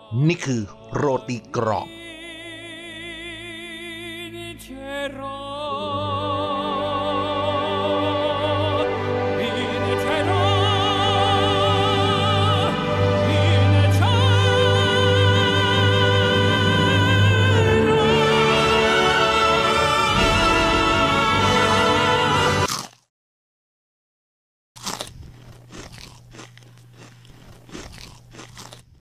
นี่คือโรตีกรอบ